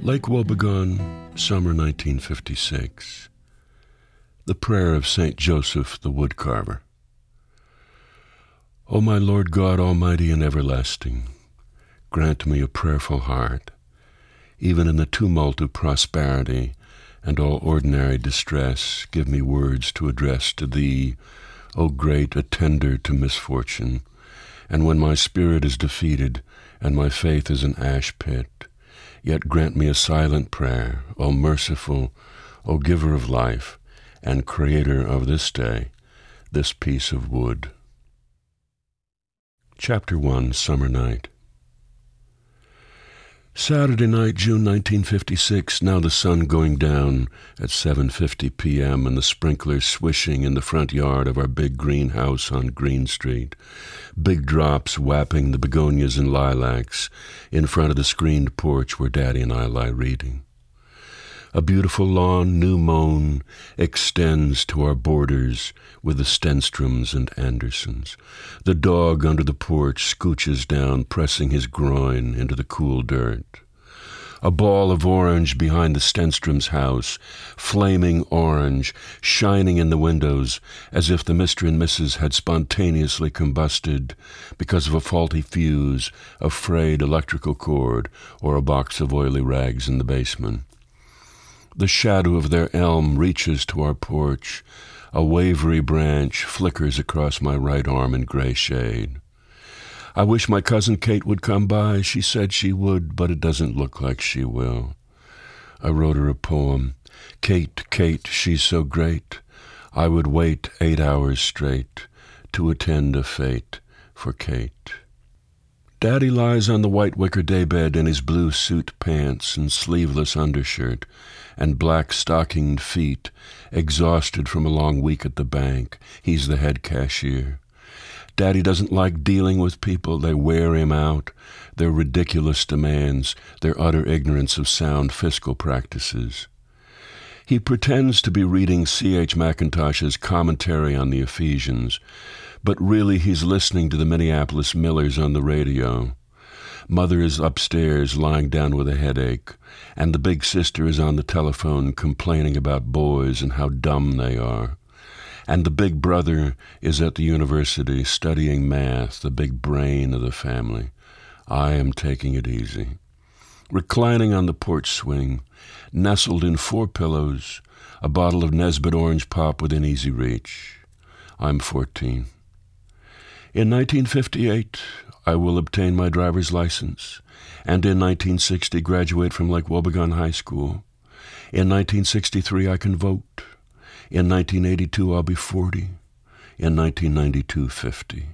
Lake Wobegon Summer 1956. The Prayer of St. Joseph the Woodcarver. O my Lord God Almighty and everlasting, grant me a prayerful heart, even in the tumult of prosperity and all ordinary distress. Give me words to address to Thee, O great attender to misfortune, and when my spirit is defeated and my faith is an ash pit, yet grant me a silent prayer, O merciful, O giver of life, and creator of this day, this piece of wood. Chapter 1, Summer Night. Saturday night, June 1956, now the sun going down at 7:50 p.m. and the sprinklers swishing in the front yard of our big greenhouse on Green Street, big drops whapping the begonias and lilacs in front of the screened porch where Daddy and I lie reading. A beautiful lawn, new mown, extends to our borders with the Stenstroms and Andersons. The dog under the porch scooches down, pressing his groin into the cool dirt. A ball of orange behind the Stenstroms' house, flaming orange, shining in the windows as if the Mr. and Mrs. had spontaneously combusted because of a faulty fuse, a frayed electrical cord, or a box of oily rags in the basement. The shadow of their elm reaches to our porch. A wavery branch flickers across my right arm in gray shade. I wish my cousin Kate would come by. She said she would, but it doesn't look like she will. I wrote her a poem. Kate, Kate, she's so great. I would wait 8 hours straight to attend a fete for Kate. Daddy lies on the white wicker daybed in his blue suit pants and sleeveless undershirt and black stockinged feet, exhausted from a long week at the bank. He's the head cashier. Daddy doesn't like dealing with people. They wear him out. Their ridiculous demands, their utter ignorance of sound fiscal practices. He pretends to be reading C.H. Mackintosh's commentary on the Ephesians, but really he's listening to the Minneapolis Millers on the radio. Mother is upstairs lying down with a headache, and the big sister is on the telephone complaining about boys and how dumb they are. And the big brother is at the university studying math, the big brain of the family. I am taking it easy. Reclining on the porch swing, nestled in 4 pillows, a bottle of Nesbitt orange pop within easy reach. I'm 14. In 1958, I will obtain my driver's license, and in 1960 graduate from Lake Wobegon High School. In 1963, I can vote. In 1982, I'll be 40. In 1992, 50.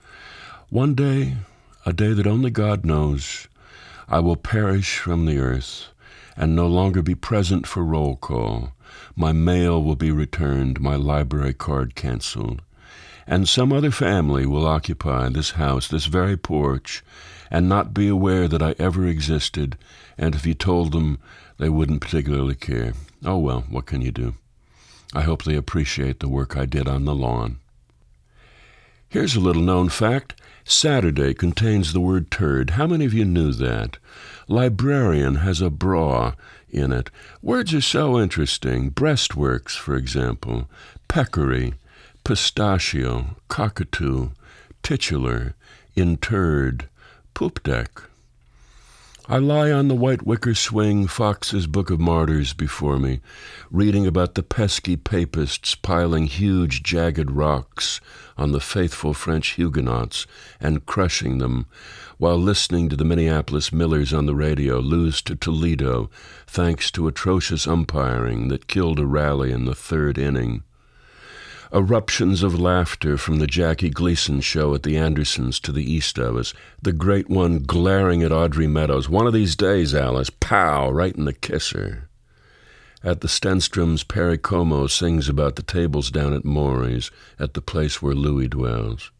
One day, a day that only God knows, I will perish from the earth and no longer be present for roll call. My mail will be returned, my library card canceled, and some other family will occupy this house, this very porch, and not be aware that I ever existed, and if you told them, they wouldn't particularly care. Oh well, what can you do? I hope they appreciate the work I did on the lawn. Here's a little-known fact. Saturday contains the word turd. How many of you knew that? Librarian has a bra in it. Words are so interesting. Breastworks, for example. Peccary, pistachio, cockatoo, titular, interred, poop deck. I lie on the white wicker swing, Fox's Book of Martyrs before me, reading about the pesky papists piling huge jagged rocks on the faithful French Huguenots and crushing them, while listening to the Minneapolis Millers on the radio lose to Toledo thanks to atrocious umpiring that killed a rally in the 3rd inning. Eruptions of laughter from the Jackie Gleason show at the Andersons to the east of us, the great one glaring at Audrey Meadows. One of these days, Alice, pow, right in the kisser. At the Stenstroms, Perry Como sings about the tables down at Maury's, at the place where Louis dwells.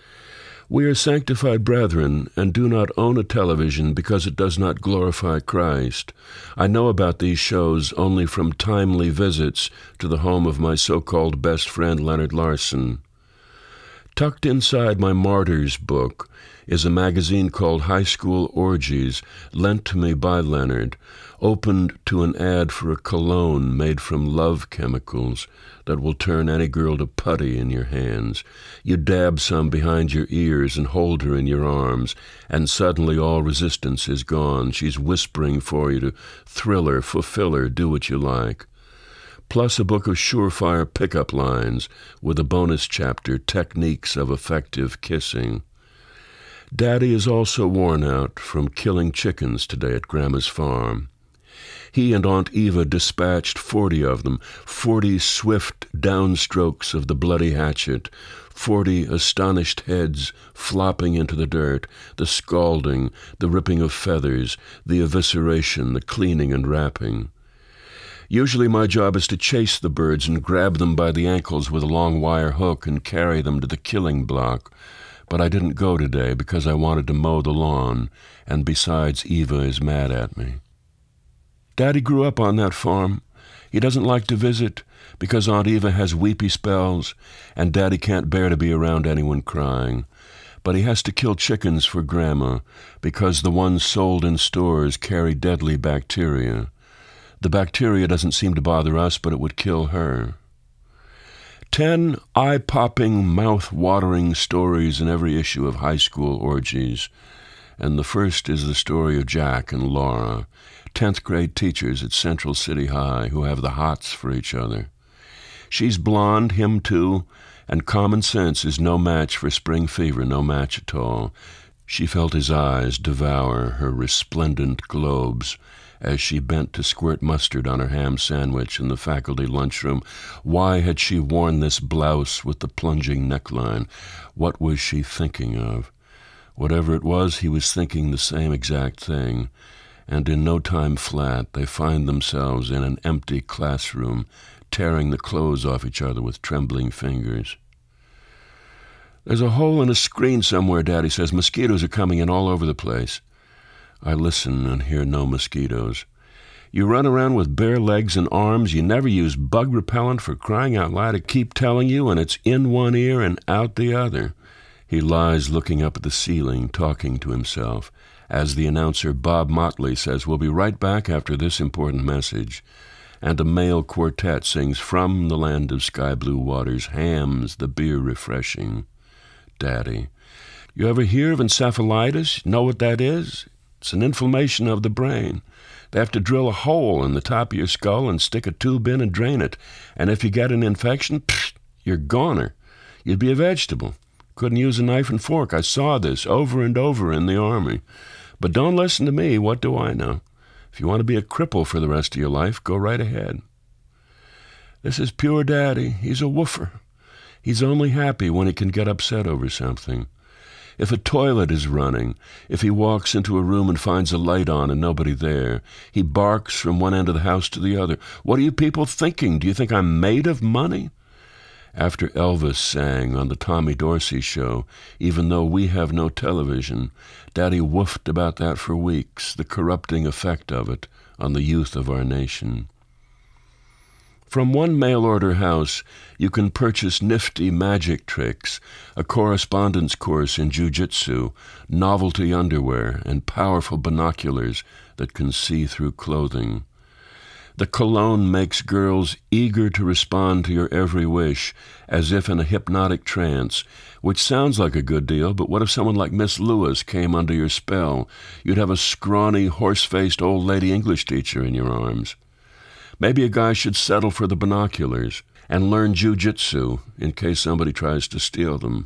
We are sanctified brethren, and do not own a television because it does not glorify Christ. I know about these shows only from timely visits to the home of my so-called best friend Leonard Larson. Tucked inside my Martyrs book is a magazine called High School Orgies, lent to me by Leonard, opened to an ad for a cologne made from love chemicals that will turn any girl to putty in your hands. You dab some behind your ears and hold her in your arms, and suddenly all resistance is gone. She's whispering for you to thrill her, fulfill her, do what you like. Plus a book of surefire pickup lines with a bonus chapter, Techniques of Effective Kissing. Daddy is also worn out from killing chickens today at Grandma's farm. He and Aunt Eva dispatched 40 of them, 40 swift downstrokes of the bloody hatchet, 40 astonished heads flopping into the dirt, the scalding, the ripping of feathers, the evisceration, the cleaning and wrapping. Usually my job is to chase the birds and grab them by the ankles with a long wire hook and carry them to the killing block. But I didn't go today because I wanted to mow the lawn, and besides, Eva is mad at me. Daddy grew up on that farm. He doesn't like to visit because Aunt Eva has weepy spells, and Daddy can't bear to be around anyone crying. But he has to kill chickens for Grandma because the ones sold in stores carry deadly bacteria. The bacteria doesn't seem to bother us, but it would kill her. 10 eye-popping, mouth-watering stories in every issue of High School Orgies. And the first is the story of Jack and Laura, 10th grade teachers at Central City High who have the hots for each other. She's blonde, him too, and common sense is no match for spring fever, no match at all. She felt his eyes devour her resplendent globes as she bent to squirt mustard on her ham sandwich in the faculty lunchroom. Why had she worn this blouse with the plunging neckline? What was she thinking of? Whatever it was, he was thinking the same exact thing, and in no time flat they find themselves in an empty classroom, tearing the clothes off each other with trembling fingers. There's a hole in a screen somewhere, Daddy says. Mosquitoes are coming in all over the place. I listen and hear no mosquitoes. You run around with bare legs and arms. You never use bug repellent, for crying out loud. I keep telling you, and it's in one ear and out the other. He lies looking up at the ceiling, talking to himself, as the announcer Bob Motley says, "We'll be right back after this important message." And a male quartet sings "From the Land of Sky Blue Waters, Hams, the beer refreshing." Daddy. You ever hear of encephalitis? Know what that is? It's an inflammation of the brain. They have to drill a hole in the top of your skull and stick a tube in and drain it. And if you get an infection, you're goner. You'd be a vegetable. Couldn't use a knife and fork. I saw this over and over in the Army. But don't listen to me. What do I know? If you want to be a cripple for the rest of your life, go right ahead. This is pure Daddy. He's a woofer. He's only happy when he can get upset over something. If a toilet is running, if he walks into a room and finds a light on and nobody there, he barks from one end of the house to the other. What are you people thinking? Do you think I'm made of money? After Elvis sang on the Tommy Dorsey show, even though we have no television, Daddy woofed about that for weeks, the corrupting effect of it on the youth of our nation. From one mail-order house, you can purchase nifty magic tricks, a correspondence course in jiu-jitsu, novelty underwear, and powerful binoculars that can see through clothing. The cologne makes girls eager to respond to your every wish, as if in a hypnotic trance, which sounds like a good deal, but what if someone like Miss Lewis came under your spell? You'd have a scrawny, horse-faced old lady English teacher in your arms. Maybe a guy should settle for the binoculars and learn jiu-jitsu in case somebody tries to steal them.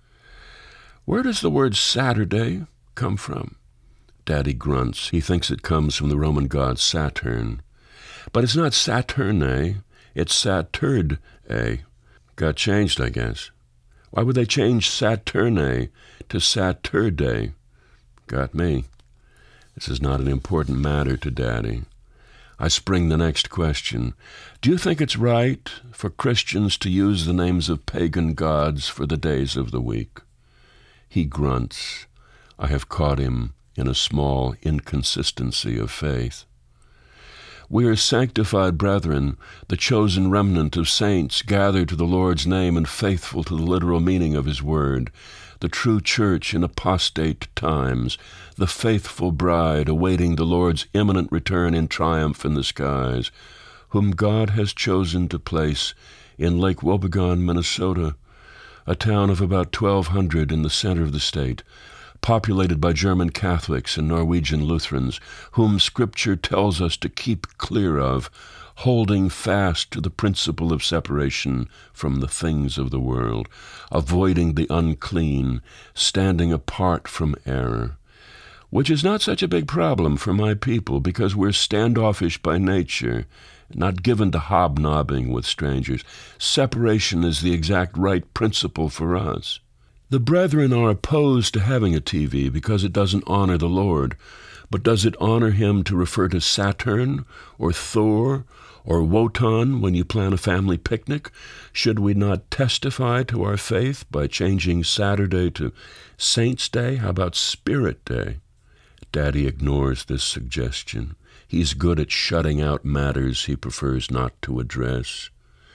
Where does the word Saturday come from? Daddy grunts. He thinks it comes from the Roman god Saturn. But it's not Saturne, it's Saturday. Got changed, I guess. Why would they change Saturne to Saturday? Got me. This is not an important matter to Daddy. I spring the next question. Do you think it's right for Christians to use the names of pagan gods for the days of the week? He grunts. I have caught him in a small inconsistency of faith. We are sanctified brethren, the chosen remnant of saints, gathered to the Lord's name and faithful to the literal meaning of his word. the true church in apostate times, the faithful bride awaiting the Lord's imminent return in triumph in the skies, whom God has chosen to place in Lake Wobegon, Minnesota, a town of about 1,200 in the center of the state, populated by German Catholics and Norwegian Lutherans, whom Scripture tells us to keep clear of, holding fast to the principle of separation from the things of the world, avoiding the unclean, standing apart from error, which is not such a big problem for my people because we're standoffish by nature, not given to hobnobbing with strangers. Separation is the exact right principle for us. The brethren are opposed to having a TV because it doesn't honor the Lord, but does it honor him to refer to Saturn or Thor or Wotan when you plan a family picnic? Should we not testify to our faith by changing Saturday to Saints' Day? How about Spirit Day? Daddy ignores this suggestion. He's good at shutting out matters he prefers not to address.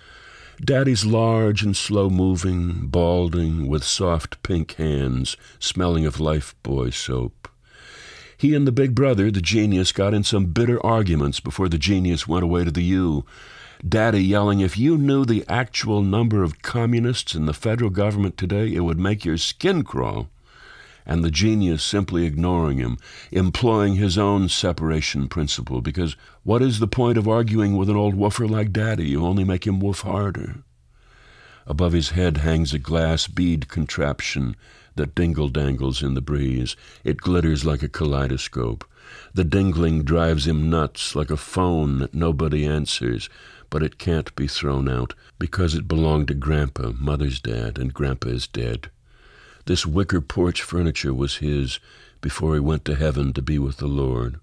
Daddy's large and slow-moving, balding, with soft pink hands, smelling of Lifebuoy soap. He and the big brother, the genius, got in some bitter arguments before the genius went away to the U. Daddy yelling, "If you knew the actual number of communists in the federal government today, it would make your skin crawl." And the genius simply ignoring him, employing his own separation principle, because what is the point of arguing with an old woofer like Daddy? You only make him woof harder. Above his head hangs a glass bead contraption that dingle-dangles in the breeze. It glitters like a kaleidoscope. The dingling drives him nuts like a phone that nobody answers, but it can't be thrown out because it belonged to Grandpa, Mother's dad, and Grandpa is dead. This wicker porch furniture was his before he went to heaven to be with the Lord.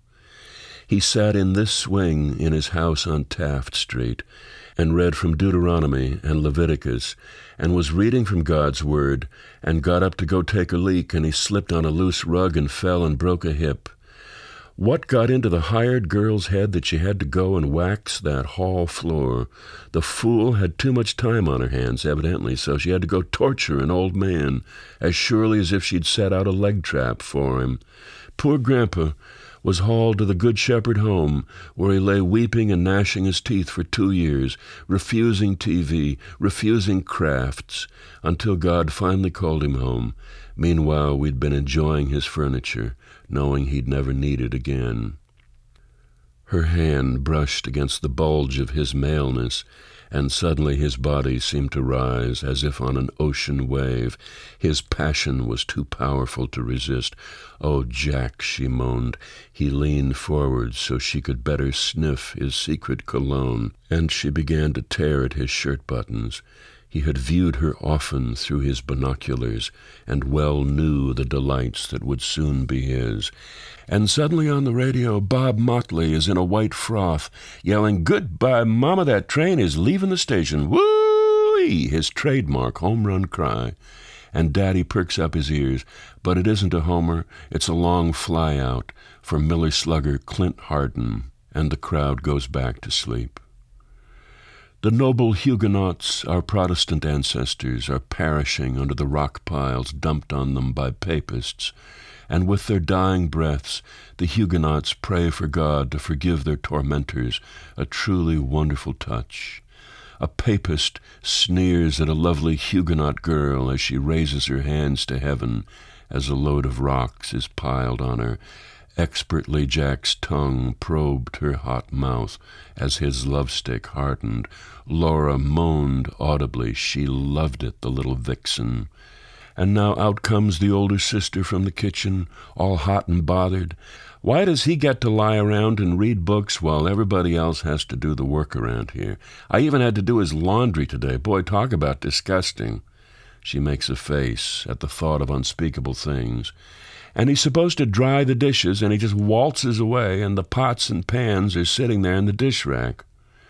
He sat in this swing in his house on Taft Street and read from Deuteronomy and Leviticus and was reading from God's Word and got up to go take a leak and he slipped on a loose rug and fell and broke a hip. What got into the hired girl's head that she had to go and wax that hall floor? The fool had too much time on her hands, evidently, so she had to go torture an old man, as surely as if she'd set out a leg trap for him. Poor Grandpa was hauled to the Good Shepherd home, where he lay weeping and gnashing his teeth for 2 years, refusing TV, refusing crafts, until God finally called him home. Meanwhile, we'd been enjoying his furniture, knowing he'd never need it again. Her hand brushed against the bulge of his maleness, and suddenly his body seemed to rise as if on an ocean wave. His passion was too powerful to resist. "Oh, Jack," she moaned. He leaned forward so she could better sniff his secret cologne, and she began to tear at his shirt buttons. He had viewed her often through his binoculars and well knew the delights that would soon be his. And suddenly on the radio, Bob Motley is in a white froth, yelling, "Goodbye, Mama, that train is leaving the station. Woo-wee!" His trademark home run cry. And Daddy perks up his ears. But it isn't a homer, it's a long fly-out for Miller slugger Clint Hardin, and the crowd goes back to sleep. The noble Huguenots, our Protestant ancestors, are perishing under the rock piles dumped on them by papists, and with their dying breaths, the Huguenots pray for God to forgive their tormentors, a truly wonderful touch. A papist sneers at a lovely Huguenot girl as she raises her hands to heaven as a load of rocks is piled on her. Expertly Jack's tongue probed her hot mouth as his love-stick hardened. Laura moaned audibly. She loved it, the little vixen. And now out comes the older sister from the kitchen, all hot and bothered. Why does he get to lie around and read books while everybody else has to do the work around here? I even had to do his laundry today. Boy, talk about disgusting. She makes a face at the thought of unspeakable things. And he's supposed to dry the dishes, and he just waltzes away, and the pots and pans are sitting there in the dish rack.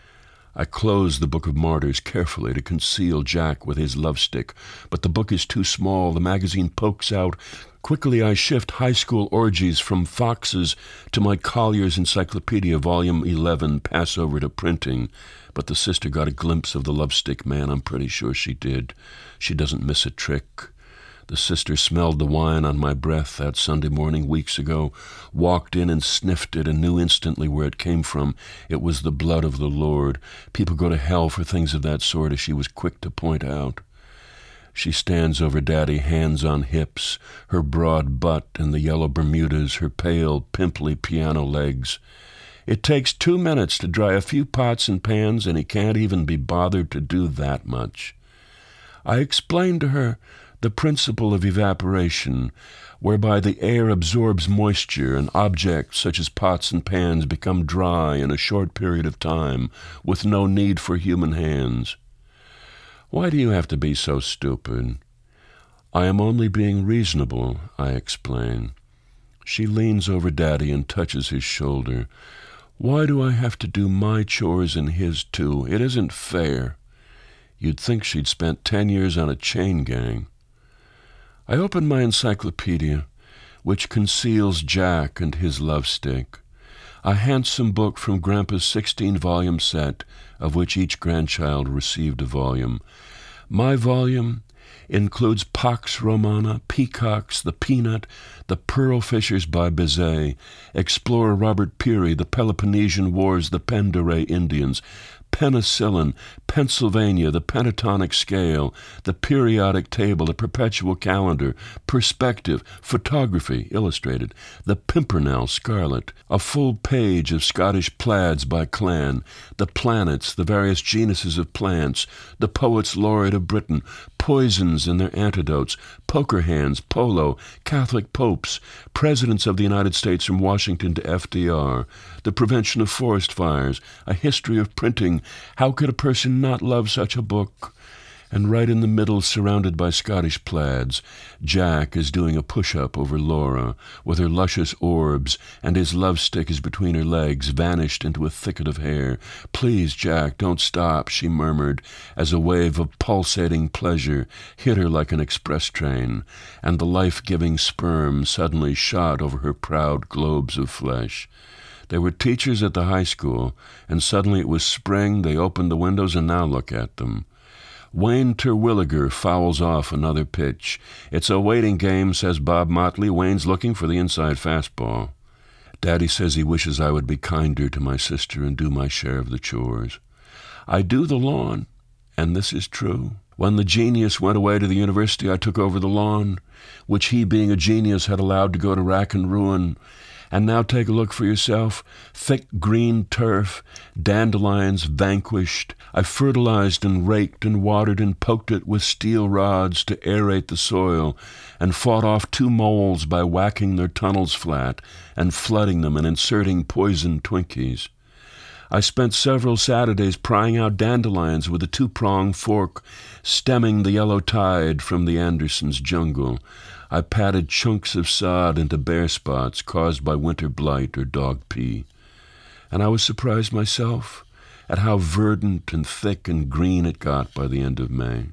I close the Book of Martyrs carefully to conceal Jack with his love-stick, but the book is too small. The magazine pokes out. Quickly I shift high school orgies from Fox's to my Collier's Encyclopedia, Volume 11, pass over to printing. But the sister got a glimpse of the love-stick man. I'm pretty sure she did. She doesn't miss a trick. The sister smelled the wine on my breath that Sunday morning weeks ago, walked in and sniffed it and knew instantly where it came from. It was the blood of the Lord. People go to hell for things of that sort, as she was quick to point out. She stands over Daddy, hands on hips, her broad butt and the yellow Bermudas, her pale, pimply piano legs. It takes 2 minutes to dry a few pots and pans, and he can't even be bothered to do that much. I explained to her the principle of evaporation, whereby the air absorbs moisture and objects such as pots and pans become dry in a short period of time with no need for human hands. Why do you have to be so stupid? I am only being reasonable, I explain. She leans over Daddy and touches his shoulder. Why do I have to do my chores and his too? It isn't fair. You'd think she'd spent 10 years on a chain gang. I open my encyclopedia, which conceals Jack and his love stick, a handsome book from Grandpa's 16-volume set, of which each grandchild received a volume. My volume includes Pax Romana, Peacocks, The Peanut, The Pearl Fishers by Bizet, Explorer Robert Peary, The Peloponnesian Wars, The Penderay Indians, penicillin, Pennsylvania, the pentatonic scale, the periodic table, the perpetual calendar, perspective, photography, illustrated, the Pimpernel Scarlet, a full page of Scottish plaids by Clan, the planets, the various genuses of plants, the poets laureate of Britain, poisons and their antidotes, poker hands, polo, Catholic popes, presidents of the United States from Washington to FDR, the prevention of forest fires, a history of printing. How could a person not love such a book? And right in the middle, surrounded by Scottish plaids, Jack is doing a push-up over Laura, with her luscious orbs, and his love stick is between her legs, vanished into a thicket of hair. "Please, Jack, don't stop," she murmured, as a wave of pulsating pleasure hit her like an express train, and the life-giving sperm suddenly shot over her proud globes of flesh. There were teachers at the high school, and suddenly it was spring. They opened the windows, and now look at them. Wayne Terwilliger fouls off another pitch. "It's a waiting game," says Bob Motley. "Wayne's looking for the inside fastball." Daddy says he wishes I would be kinder to my sister and do my share of the chores. I do the lawn, and this is true. When the genius went away to the university, I took over the lawn, which he, being a genius, had allowed to go to rack and ruin. And now take a look for yourself. Thick green turf, dandelions vanquished. I fertilized and raked and watered and poked it with steel rods to aerate the soil, and fought off 2 moles by whacking their tunnels flat and flooding them and inserting poison Twinkies. I spent several Saturdays prying out dandelions with a 2-pronged fork, stemming the yellow tide from the Andersons' jungle. I patted chunks of sod into bare spots caused by winter blight or dog pee. And I was surprised myself at how verdant and thick and green it got by the end of May.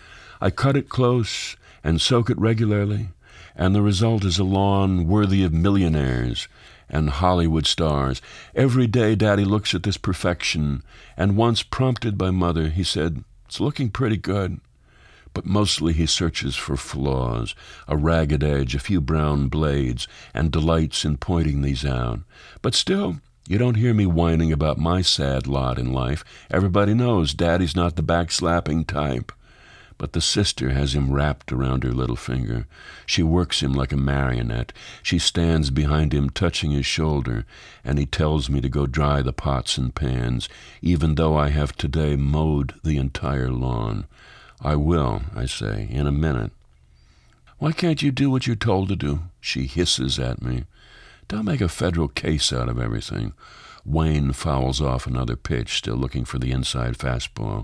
I cut it close and soak it regularly, and the result is a lawn worthy of millionaires and Hollywood stars. Every day Daddy looks at this perfection, and once prompted by Mother, he said, "It's looking pretty good." But mostly he searches for flaws, a ragged edge, a few brown blades, and delights in pointing these out. But still, you don't hear me whining about my sad lot in life. Everybody knows Daddy's not the backslapping type. But the sister has him wrapped around her little finger. She works him like a marionette. She stands behind him, touching his shoulder, and he tells me to go dry the pots and pans, even though I have today mowed the entire lawn. "I will," I say, "in a minute." "Why can't you do what you're told to do?" she hisses at me. "Don't make a federal case out of everything." Wayne fouls off another pitch, still looking for the inside fastball.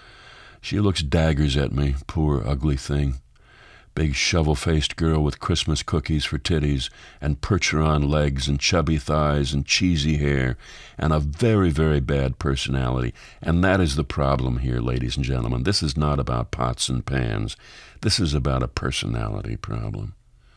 She looks daggers at me, poor ugly thing. Big shovel-faced girl with Christmas cookies for titties, and percheron legs, and chubby thighs, and cheesy hair, and a very, very bad personality. And that is the problem here, ladies and gentlemen. This is not about pots and pans. This is about a personality problem.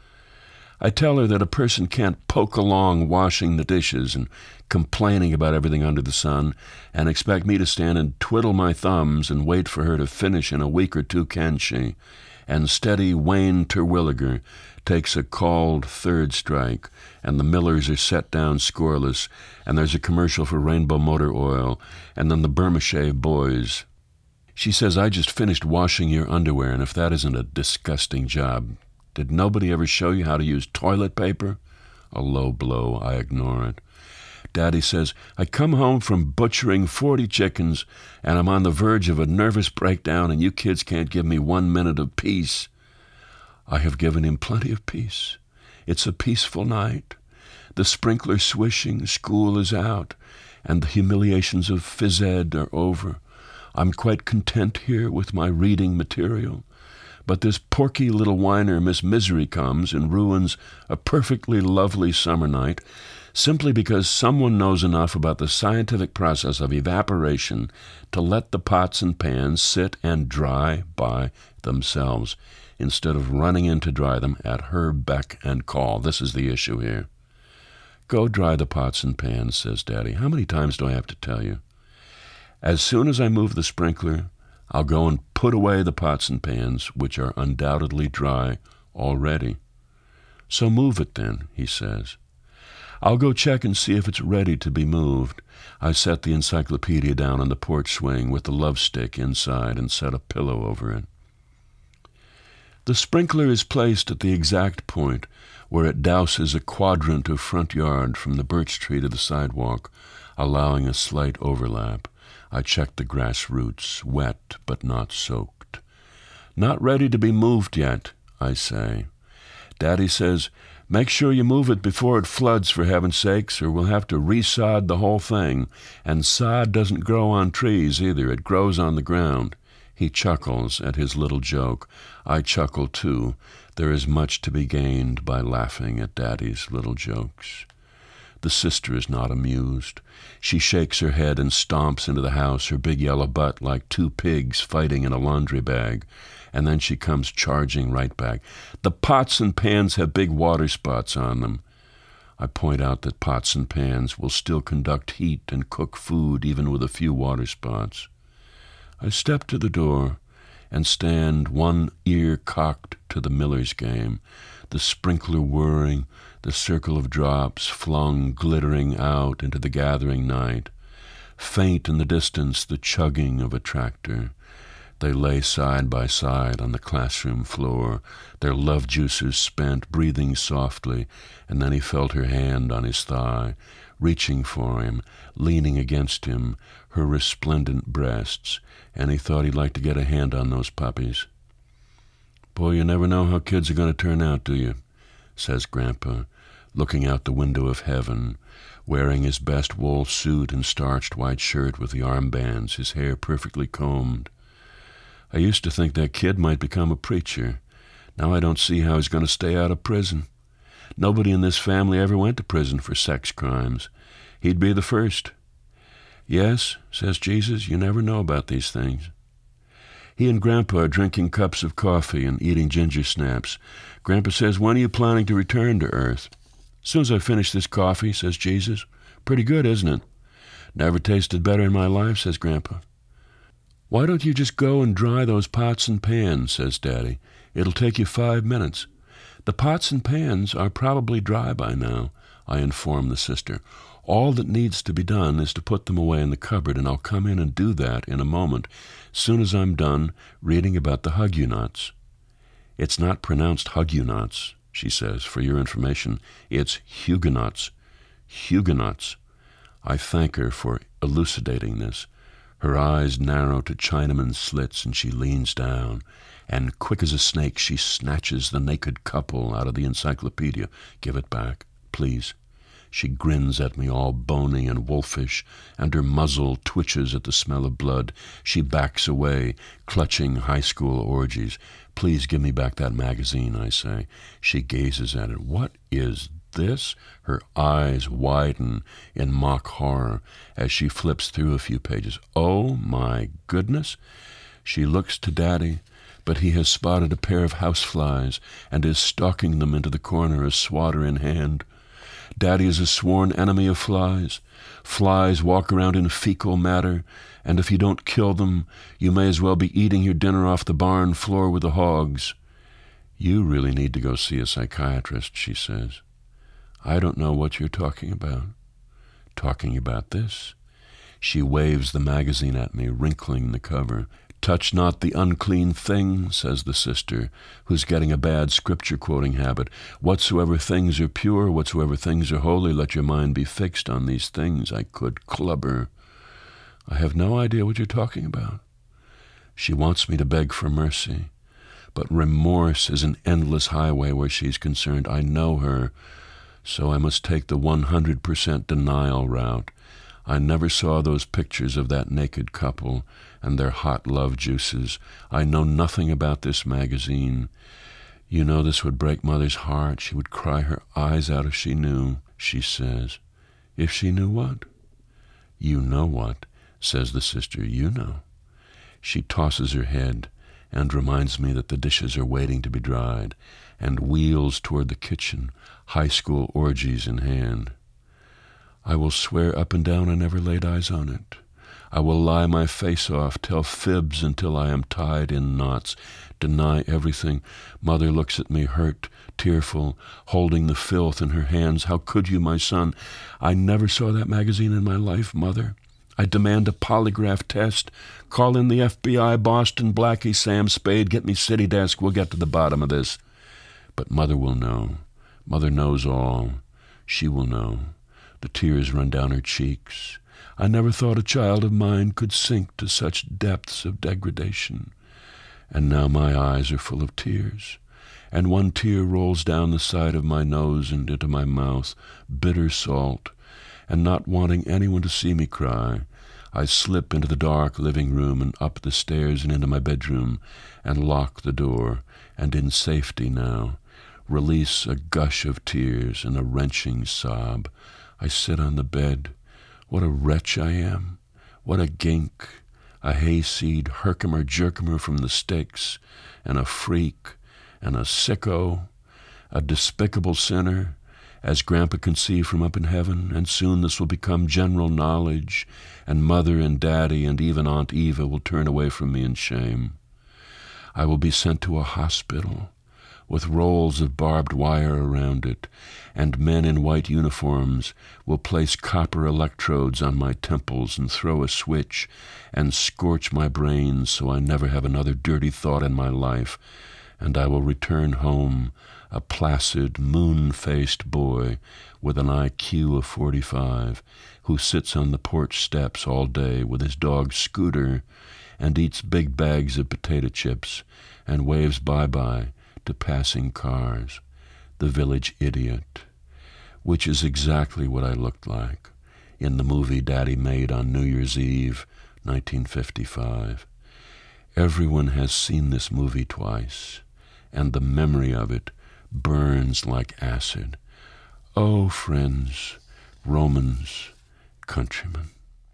I tell her that a person can't poke along washing the dishes and complaining about everything under the sun and expect me to stand and twiddle my thumbs and wait for her to finish in a week or two, can she? and steady Wayne Terwilliger takes a called third strike, and the Millers are set down scoreless, and there's a commercial for Rainbow Motor Oil, and then the Burma Shave Boys. She says, I just finished washing your underwear, and if that isn't a disgusting job. Did nobody ever show you how to use toilet paper? A low blow, I ignore it. Daddy says, I come home from butchering 40 chickens, and I'm on the verge of a nervous breakdown, and you kids can't give me 1 minute of peace. I have given him plenty of peace. It's a peaceful night. The sprinkler swishing, school is out, and the humiliations of phys ed are over. I'm quite content here with my reading material. But this porky little whiner Miss Misery comes and ruins a perfectly lovely summer night simply because someone knows enough about the scientific process of evaporation to let the pots and pans sit and dry by themselves instead of running in to dry them at her beck and call. This is the issue here. Go dry the pots and pans, says Daddy. How many times do I have to tell you? As soon as I move the sprinkler, I'll go and put away the pots and pans, which are undoubtedly dry already. So move it then, he says. I'll go check and see if it's ready to be moved. I set the encyclopedia down on the porch swing with the love stick inside and set a pillow over it. The sprinkler is placed at the exact point where it douses a quadrant of front yard from the birch tree to the sidewalk, allowing a slight overlap. I check the grass roots, wet but not soaked. Not ready to be moved yet, I say. Daddy says, make sure you move it before it floods, for heaven's sakes, or we'll have to resod the whole thing. And sod doesn't grow on trees either. It grows on the ground. He chuckles at his little joke. I chuckle too. There is much to be gained by laughing at Daddy's little jokes. The sister is not amused. She shakes her head and stomps into the house, her big yellow butt like two pigs fighting in a laundry bag. And then she comes charging right back. The pots and pans have big water spots on them. I point out that pots and pans will still conduct heat and cook food even with a few water spots. I step to the door and stand, one ear cocked to the Miller's game, the sprinkler whirring, the circle of drops flung glittering out into the gathering night. Faint in the distance, the chugging of a tractor. They lay side by side on the classroom floor, their love juices spent, breathing softly, and then he felt her hand on his thigh, reaching for him, leaning against him, her resplendent breasts, and he thought he'd like to get a hand on those puppies. Boy, you never know how kids are going to turn out, do you? Says Grandpa, looking out the window of heaven, wearing his best wool suit and starched white shirt with the armbands, his hair perfectly combed. I used to think that kid might become a preacher. Now I don't see how he's going to stay out of prison. Nobody in this family ever went to prison for sex crimes. He'd be the first. Yes, says Jesus, you never know about these things. He and Grandpa are drinking cups of coffee and eating ginger snaps. Grandpa says, when are you planning to return to Earth? As soon as I finish this coffee, says Jesus. Pretty good, isn't it? Never tasted better in my life, says Grandpa. Why don't you just go and dry those pots and pans, says Daddy. It'll take you 5 minutes. The pots and pans are probably dry by now, I inform the sister. All that needs to be done is to put them away in the cupboard, and I'll come in and do that in a moment, soon as I'm done reading about the Huguenots. It's not pronounced Huguenots, she says, for your information. It's Huguenots. Huguenots. I thank her for elucidating this. Her eyes narrow to Chinaman slits, and she leans down, and quick as a snake she snatches the naked couple out of the encyclopedia. Give it back, please. She grins at me all bony and wolfish, and her muzzle twitches at the smell of blood. She backs away, clutching high school orgies. Please give me back that magazine, I say. She gazes at it. What is this? Her eyes widen in mock horror as she flips through a few pages. Oh, my goodness! She looks to Daddy, but he has spotted a pair of houseflies and is stalking them into the corner, a swatter in hand. Daddy is a sworn enemy of flies. Flies walk around in fecal matter, and if you don't kill them, you may as well be eating your dinner off the barn floor with the hogs. You really need to go see a psychiatrist, she says. I don't know what you're talking about. Talking about this? She waves the magazine at me, wrinkling the cover. Touch not the unclean thing, says the sister, who's getting a bad scripture-quoting habit. Whatsoever things are pure, whatsoever things are holy, let your mind be fixed on these things. I could club her. I have no idea what you're talking about. She wants me to beg for mercy. But remorse is an endless highway where she's concerned. I know her, so I must take the 100% denial route. I never saw those pictures of that naked couple and their hot love juices. I know nothing about this magazine. You know this would break Mother's heart. She would cry her eyes out if she knew, she says. If she knew what? You know what, says the sister, you know. She tosses her head and reminds me that the dishes are waiting to be dried, and wheels toward the kitchen, high school orgies in hand. I will swear up and down I never laid eyes on it. I will lie my face off, tell fibs until I am tied in knots, deny everything. Mother looks at me, hurt, tearful, holding the filth in her hands. How could you, my son? I never saw that magazine in my life, Mother. I demand a polygraph test. Call in the FBI, Boston, Blackie, Sam Spade. Get me city desk. We'll get to the bottom of this. But Mother will know. Mother knows all. She will know. The tears run down her cheeks. I never thought a child of mine could sink to such depths of degradation. And now my eyes are full of tears, and one tear rolls down the side of my nose and into my mouth, bitter salt, and not wanting anyone to see me cry, I slip into the dark living room and up the stairs and into my bedroom and lock the door, and in safety now, release a gush of tears and a wrenching sob. I sit on the bed. What a wretch I am. What a gink. A hayseed herkimer-jerkimer from the sticks, and a freak, and a sicko, a despicable sinner, as Grandpa can see from up in heaven, and soon this will become general knowledge, and Mother and Daddy and even Aunt Eva will turn away from me in shame. I will be sent to a hospital, with rolls of barbed wire around it, and men in white uniforms will place copper electrodes on my temples and throw a switch and scorch my brains so I never have another dirty thought in my life, and I will return home a placid, moon-faced boy with an IQ of 45, who sits on the porch steps all day with his dog Scooter and eats big bags of potato chips and waves bye-bye to passing cars, the village idiot, which is exactly what I looked like in the movie Daddy made on New Year's Eve, 1955. Everyone has seen this movie twice, and the memory of it burns like acid. Oh, friends, Romans, countrymen.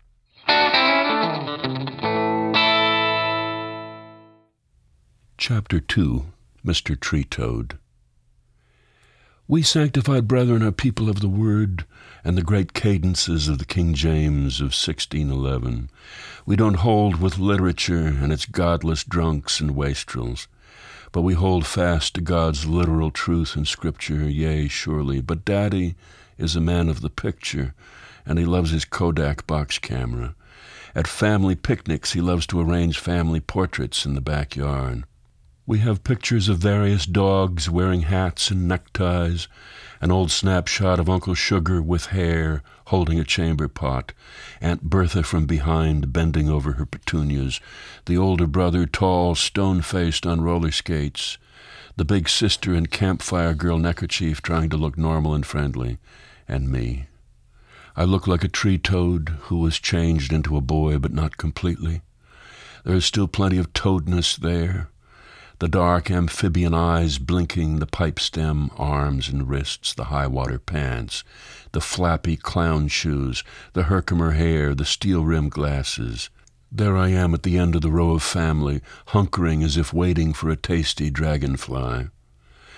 Chapter 2, Mr. Tree Toad. We sanctified brethren are people of the word and the great cadences of the King James of 1611. We don't hold with literature and its godless drunks and wastrels, but we hold fast to God's literal truth in Scripture, yea, surely. But Daddy is a man of the picture, and he loves his Kodak box camera. At family picnics, he loves to arrange family portraits in the backyard. We have pictures of various dogs wearing hats and neckties, an old snapshot of Uncle Sugar with hair holding a chamber pot, Aunt Bertha from behind bending over her petunias, the older brother tall, stone-faced on roller skates, the big sister in campfire girl neckerchief trying to look normal and friendly, and me. I look like a tree toad who was changed into a boy, but not completely. There is still plenty of toadness there. The dark amphibian eyes blinking, the pipe stem arms and wrists, the high-water pants, the flappy clown shoes, the Herkimer hair, the steel-rimmed glasses. There I am at the end of the row of family, hunkering as if waiting for a tasty dragonfly.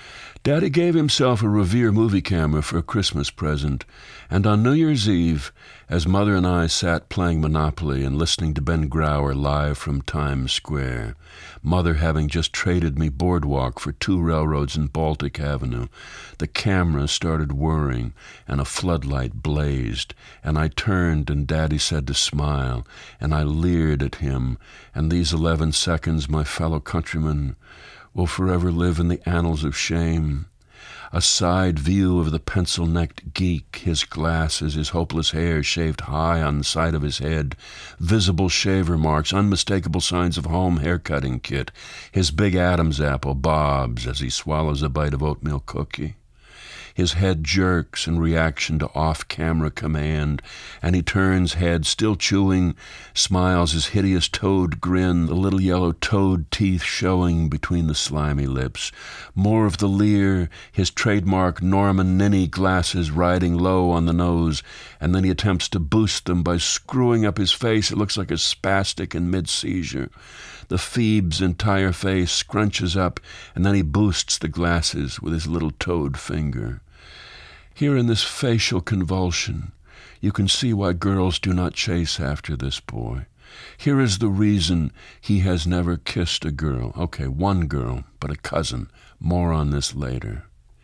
Daddy gave himself a Revere movie camera for a Christmas present, and on New Year's Eve, as Mother and I sat playing Monopoly and listening to Ben Grauer live from Times Square, Mother having just traded me Boardwalk for 2 railroads in Baltic Avenue, the camera started whirring and a floodlight blazed, and I turned and Daddy said to smile, and I leered at him, and these 11 seconds, my fellow countrymen, will forever live in the annals of shame. A side view of the pencil-necked geek, his glasses, his hopeless hair shaved high on the side of his head, visible shaver marks, unmistakable signs of home haircutting kit, his big Adam's apple bobs as he swallows a bite of oatmeal cookie. His head jerks in reaction to off-camera command, and he turns head, still chewing, smiles his hideous toad grin, the little yellow toad teeth showing between the slimy lips. More of the leer, his trademark Norman Ninny glasses riding low on the nose, and then he attempts to boost them by screwing up his face. It looks like a spastic in mid-seizure. The Phoebe's entire face scrunches up, and then he boosts the glasses with his little toad finger. Here in this facial convulsion, you can see why girls do not chase after this boy. Here is the reason he has never kissed a girl. Okay, one girl, but a cousin. More on this later.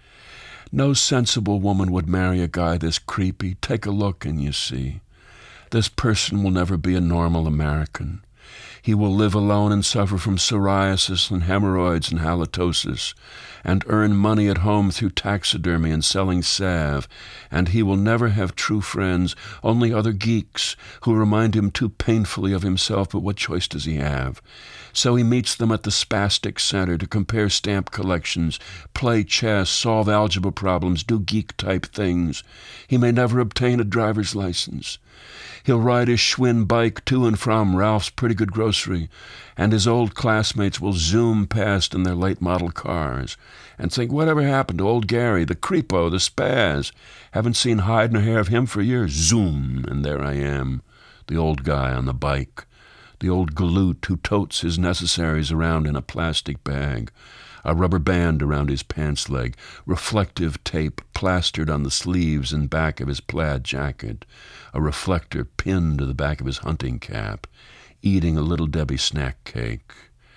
No sensible woman would marry a guy this creepy. Take a look and you see. This person will never be a normal American. He will live alone and suffer from psoriasis and hemorrhoids and halitosis, and earn money at home through taxidermy and selling salve, and he will never have true friends, only other geeks who remind him too painfully of himself, but what choice does he have? So he meets them at the Spastic Center to compare stamp collections, play chess, solve algebra problems, do geek-type things. He may never obtain a driver's license. He'll ride his Schwinn bike to and from Ralph's Pretty Good Grocery, and his old classmates will zoom past in their late-model cars and think, whatever happened to old Gary, the creepo, the spaz? Haven't seen hide nor hair of him for years. Zoom, and there I am, the old guy on the bike, the old galoot who totes his necessaries around in a plastic bag, a rubber band around his pants leg, reflective tape plastered on the sleeves and back of his plaid jacket, a reflector pinned to the back of his hunting cap, eating a Little Debbie snack cake.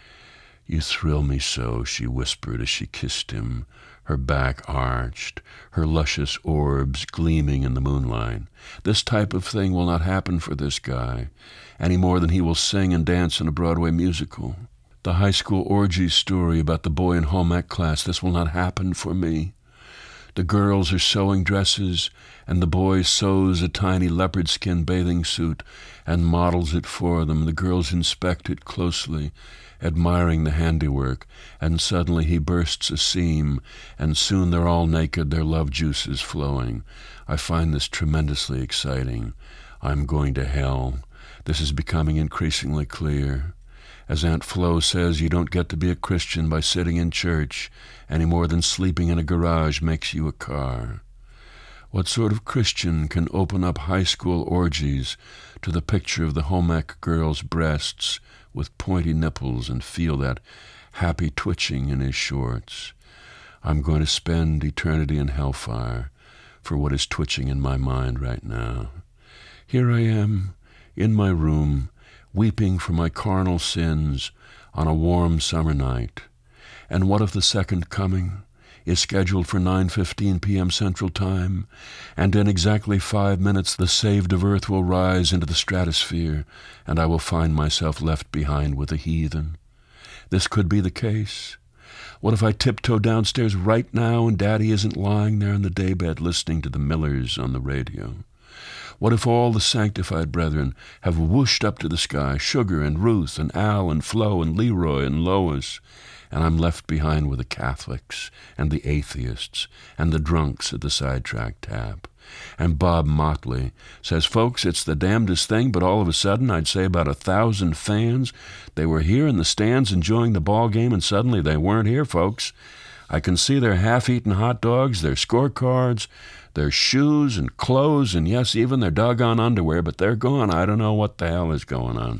"You thrill me so," she whispered as she kissed him, her back arched, her luscious orbs gleaming in the moonlight. This type of thing will not happen for this guy, any more than he will sing and dance in a Broadway musical. The high school orgy story about the boy in home ec class, this will not happen for me. The girls are sewing dresses, and the boy sews a tiny leopard skin bathing suit and models it for them. The girls inspect it closely, admiring the handiwork, and suddenly he bursts a seam, and soon they're all naked, their love juices flowing. I find this tremendously exciting. I'm going to hell. This is becoming increasingly clear. As Aunt Flo says, you don't get to be a Christian by sitting in church any more than sleeping in a garage makes you a car. What sort of Christian can open up high school orgies to the picture of the home ec girl's breasts with pointy nipples and feel that happy twitching in his shorts? I'm going to spend eternity in hellfire for what is twitching in my mind right now. Here I am, in my room, weeping for my carnal sins on a warm summer night. And what if the second coming is scheduled for 9:15 p.m. Central Time, and in exactly 5 minutes the saved of earth will rise into the stratosphere, and I will find myself left behind with a heathen? This could be the case. What if I tiptoe downstairs right now and Daddy isn't lying there in the daybed listening to the Millers on the radio? What if all the sanctified brethren have whooshed up to the sky, Sugar and Ruth and Al and Flo and Leroy and Lois, and I'm left behind with the Catholics and the atheists and the drunks at the sidetrack tap? And Bob Motley says, folks, it's the damnedest thing, but all of a sudden, I'd say about 1,000 fans, they were here in the stands enjoying the ball game, and suddenly they weren't here, folks. I can see their half-eaten hot dogs, their scorecards, their shoes and clothes, and yes, even their doggone underwear, but they're gone. I don't know what the hell is going on.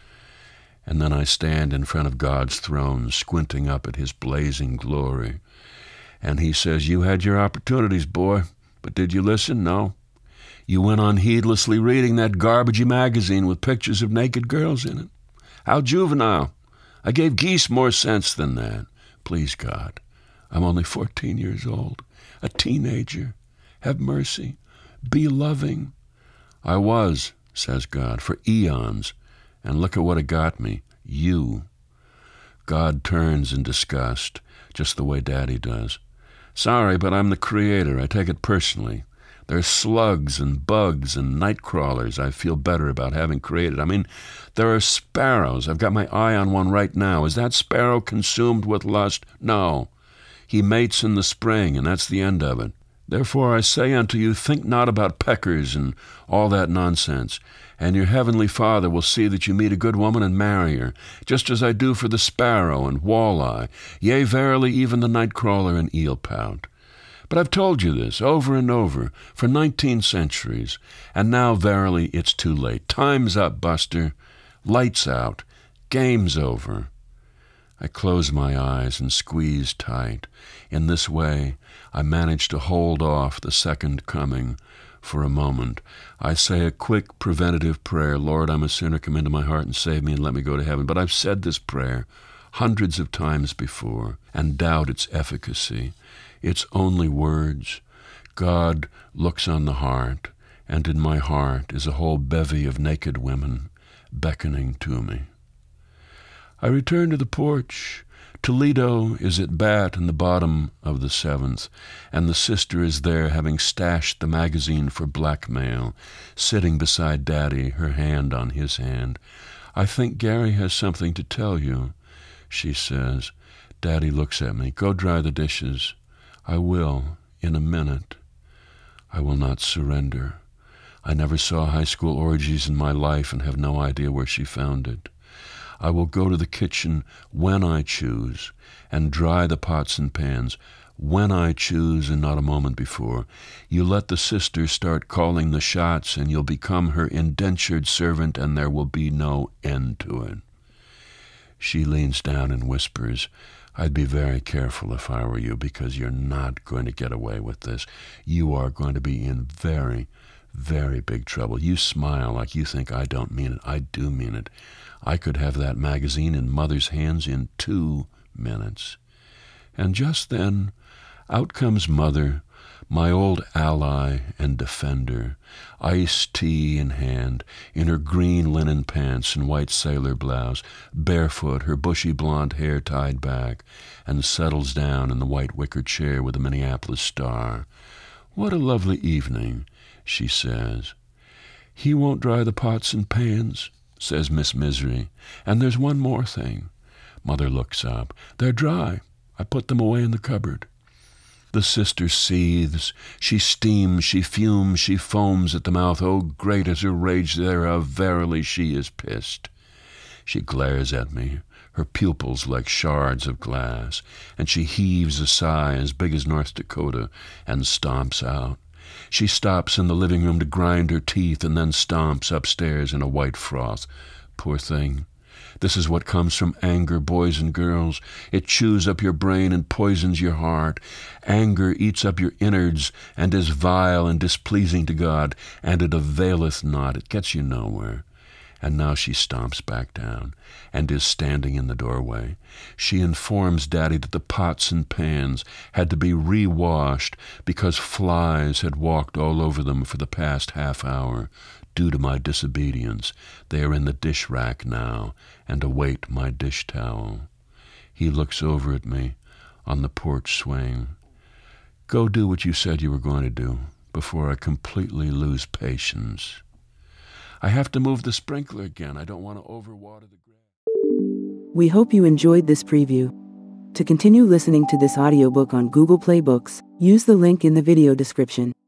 And then I stand in front of God's throne, squinting up at his blazing glory, And he says, "You had your opportunities, boy, but did you listen? No. You went on heedlessly reading that garbagey magazine with pictures of naked girls in it. How juvenile. I gave geese more sense than that. Please, God, I'm only 14 years old, a teenager. Have mercy. Be loving." "I was," says God, "for eons, and look at what it got me. You." God turns in disgust, just the way Daddy does. "Sorry, but I'm the creator. I take it personally. There's slugs and bugs and night crawlers I feel better about having created. I mean, there are sparrows. I've got my eye on one right now. Is that sparrow consumed with lust? No. He mates in the spring, and that's the end of it. Therefore I say unto you, think not about peckers and all that nonsense. And your heavenly Father will see that you meet a good woman and marry her, just as I do for the sparrow and walleye, yea, verily, even the night crawler and eel pout. But I've told you this over and over for 19 centuries, and now verily it's too late. Time's up, Buster. Lights out. Game's over." I close my eyes and squeeze tight. In this way, I manage to hold off the second coming for a moment. I say a quick preventative prayer. "Lord, I'm a sinner. Come into my heart and save me and let me go to heaven." But I've said this prayer hundreds of times before and doubt its efficacy. It's only words. God looks on the heart, and in my heart is a whole bevy of naked women beckoning to me. I return to the porch. Toledo is at bat in the bottom of the seventh, and the sister is there, having stashed the magazine for blackmail, sitting beside Daddy, her hand on his hand. "I think Gary has something to tell you," she says. Daddy looks at me. "Go dry the dishes." "I will, in a minute." I will not surrender. I never saw high school orgies in my life and have no idea where she found it. I will go to the kitchen when I choose and dry the pots and pans when I choose and not a moment before. You let the sister start calling the shots and you'll become her indentured servant and there will be no end to it. She leans down and whispers, "I'd be very careful if I were you because you're not going to get away with this. You are going to be in very, very big trouble. You smile like you think I don't mean it. I do mean it. I could have that magazine in Mother's hands in 2 minutes." And just then, out comes Mother, my old ally and defender, iced tea in hand, in her green linen pants and white sailor blouse, barefoot, her bushy blonde hair tied back, and settles down in the white wicker chair with the Minneapolis star. "What a lovely evening," she says. "He won't dry the pots and pans," says Miss Misery. "And there's one more thing." Mother looks up. "They're dry. I put them away in the cupboard." The sister seethes. She steams, she fumes, she foams at the mouth. Oh, great is her rage thereof. Verily she is pissed. She glares at me, her pupils like shards of glass, and she heaves a sigh as big as North Dakota and stomps out. She stops in the living room to grind her teeth and then stomps upstairs in a white froth. Poor thing. This is what comes from anger, boys and girls. It chews up your brain and poisons your heart. Anger eats up your innards and is vile and displeasing to God, and it availeth not. It gets you nowhere. And now she stomps back down and is standing in the doorway. She informs Daddy that the pots and pans had to be re-washed because flies had walked all over them for the past half hour. Due to my disobedience, they are in the dish rack now and await my dish towel. He looks over at me on the porch swing. "Go do what you said you were going to do before I completely lose patience." "I have to move the sprinkler again. I don't want to overwater the grass." We hope you enjoyed this preview. To continue listening to this audiobook on Google Play Books, use the link in the video description.